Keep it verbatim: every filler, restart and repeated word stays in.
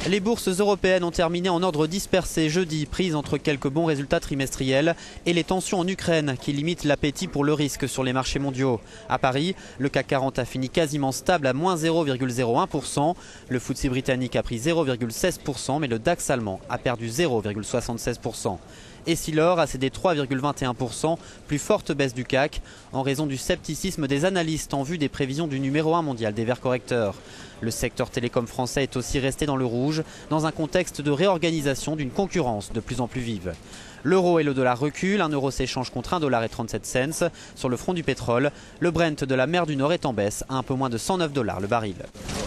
Les bourses européennes ont terminé en ordre dispersé jeudi, prises entre quelques bons résultats trimestriels et les tensions en Ukraine qui limitent l'appétit pour le risque sur les marchés mondiaux. À Paris, le C A C quarante a fini quasiment stable à moins zéro virgule zéro un pour cent. Le F T S E britannique a pris zéro virgule seize pour cent, mais le DAX allemand a perdu zéro virgule soixante-seize pour cent. Et si l'or a cédé trois virgule vingt et un pour cent, plus forte baisse du C A C, en raison du scepticisme des analystes en vue des prévisions du numéro un mondial des verts correcteurs. Le secteur télécom français est aussi resté dans le rouge, dans un contexte de réorganisation d'une concurrence de plus en plus vive. L'euro et le dollar reculent, un euro s'échange contre un dollar et trente-sept cents. Sur le front du pétrole, le Brent de la mer du Nord est en baisse à un peu moins de cent neuf dollars le baril.